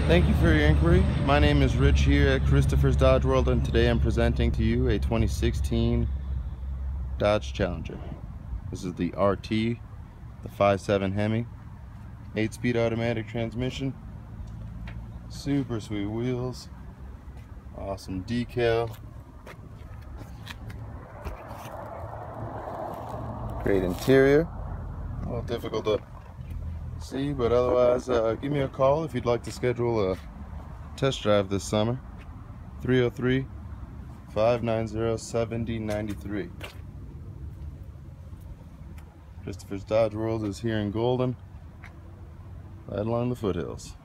Thank you for your inquiry. My name is Rich here at Christopher's Dodge World, and today I'm presenting to you a 2016 Dodge Challenger. This is the RT, the 5.7 Hemi, 8-speed automatic transmission, super sweet wheels, awesome decal, great interior. A little difficult to see, but otherwise give me a call if you'd like to schedule a test drive this summer. 303-590-7093. Christopher's Dodge World is here in Golden, right along the foothills.